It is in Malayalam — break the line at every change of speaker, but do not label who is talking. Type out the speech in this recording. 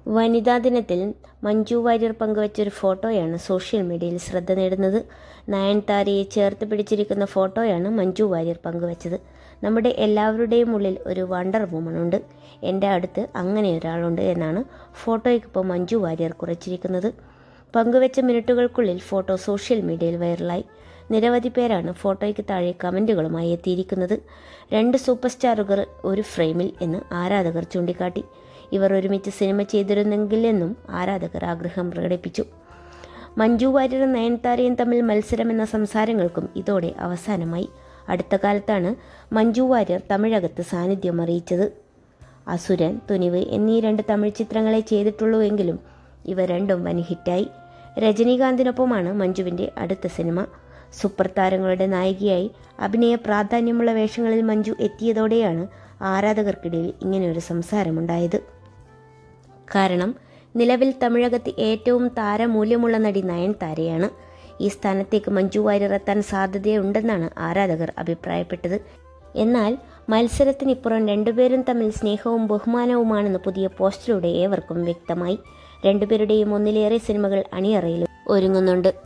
വനിതാ ദിനത്തിൽ മഞ്ജു വാര്യർ പങ്കുവച്ചൊരു ഫോട്ടോയാണ് സോഷ്യൽ മീഡിയയിൽ ശ്രദ്ധ നേടുന്നത്. നയൻതാരയെ ചേർത്ത് പിടിച്ചിരിക്കുന്ന ഫോട്ടോയാണ് മഞ്ജു വാര്യർ പങ്കുവച്ചത്. നമ്മുടെ എല്ലാവരുടെയും ഉള്ളിൽ ഒരു വണ്ടർ വുമൺ ഉണ്ട്, എൻ്റെ അടുത്ത് അങ്ങനെ ഒരാളുണ്ട് എന്നാണ് ഫോട്ടോയ്ക്കൊപ്പം മഞ്ജു വാര്യർ കുറിച്ചിരിക്കുന്നത്. പങ്കുവച്ച മിനിറ്റുകൾക്കുള്ളിൽ ഫോട്ടോ സോഷ്യൽ മീഡിയയിൽ വൈറലായി. നിരവധി പേരാണ് ഫോട്ടോയ്ക്ക് താഴെ കമൻറ്റുകളുമായി എത്തിയിരിക്കുന്നത്. 2 സൂപ്പർ സ്റ്റാറുകൾ ഒരു ഫ്രെയിമിൽ എന്ന് ആരാധകർ ചൂണ്ടിക്കാട്ടി. ഇവർ ഒരുമിച്ച് സിനിമ ചെയ്തിരുന്നെങ്കിലെന്നും ആരാധകർ ആഗ്രഹം പ്രകടിപ്പിച്ചു. മഞ്ജു വാര്യരും നയൻതാരയും തമ്മിൽ മത്സരമെന്ന സംസാരങ്ങൾക്കും ഇതോടെ അവസാനമായി. അടുത്ത കാലത്താണ് മഞ്ജു വാര്യർ തമിഴകത്ത് സാന്നിധ്യം അറിയിച്ചത്. അസുരൻ, തുനിവ് എന്നീ 2 തമിഴ് ചിത്രങ്ങളെ ചെയ്തിട്ടുള്ളൂവെങ്കിലും ഇവ രണ്ടും വൻ ഹിറ്റായി. രജനീകാന്തിനൊപ്പമാണ് മഞ്ജുവിൻ്റെ അടുത്ത സിനിമ. സൂപ്പർ താരങ്ങളുടെ നായികയായി അഭിനയ പ്രാധാന്യമുള്ള വേഷങ്ങളിൽ മഞ്ജു എത്തിയതോടെയാണ് ആരാധകർക്കിടയിൽ ഇങ്ങനെയൊരു സംസാരമുണ്ടായത്. കാരണം നിലവിൽ തമിഴകത്ത് ഏറ്റവും താരമൂല്യമുള്ള നടി നയൻതാരയാണ്. ഈ സ്ഥാനത്തേക്ക് മഞ്ജു വാര്യർ എത്താൻ സാധ്യതയുണ്ടെന്നാണ് ആരാധകർ അഭിപ്രായപ്പെട്ടത്. എന്നാൽ മത്സരത്തിനിപ്പുറം രണ്ടുപേരും തമ്മിൽ സ്നേഹവും ബഹുമാനവുമാണെന്ന് പുതിയ പോസ്റ്റിലൂടെ ഏവർക്കും വ്യക്തമായി. രണ്ടുപേരുടെയും ഒന്നിലേറെ സിനിമകൾ അണിയറയിൽ ഒരുങ്ങുന്നുണ്ട്.